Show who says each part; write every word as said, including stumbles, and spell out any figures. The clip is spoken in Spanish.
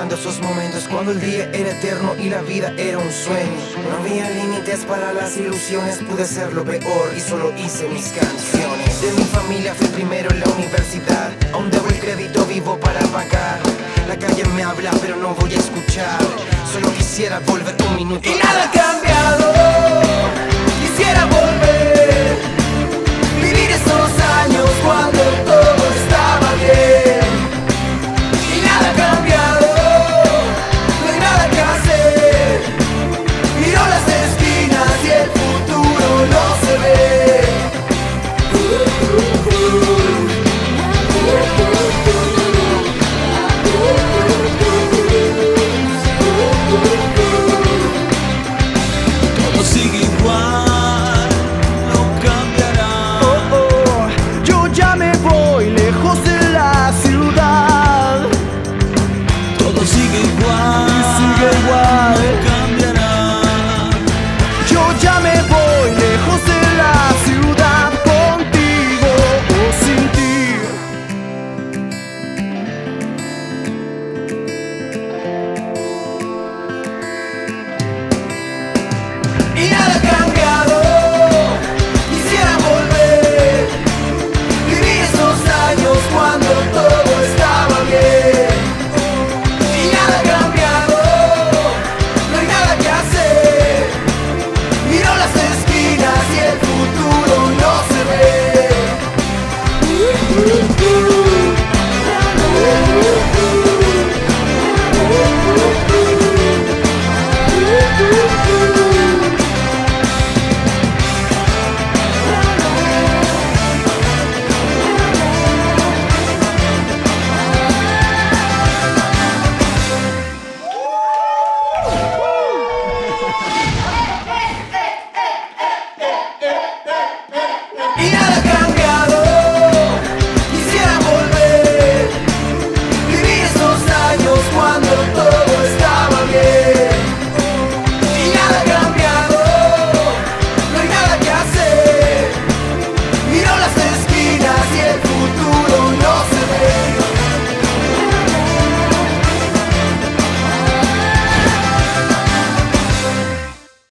Speaker 1: recordando esos momentos cuando el día era eterno y la vida era un sueño. No había límites para las ilusiones, pude ser lo peor y solo hice mis canciones. De mi familia fui primero en la universidad, aún debo el crédito vivo para pagar. La calle me habla pero no voy a escuchar, solo quisiera volver un minuto. Y nada ha cambiado, quisiera volver, vivir esos años cuando